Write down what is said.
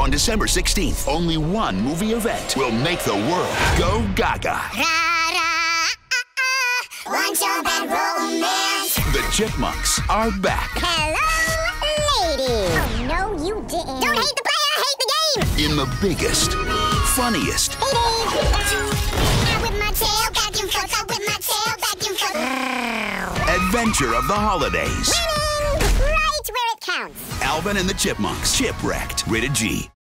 On December 16th, only one movie event will make the world go gaga. Want your bad romance? The Chipmunks are back. Hello, lady. Oh, no, you didn't. Don't hate the player, hate the game. In the biggest, funniest, I whip my tail back and forth. I whip my tail back and forth. adventure of the holidays. Winning! Right where it counts. Alvin and the Chipmunks. Chipwrecked. Rated G.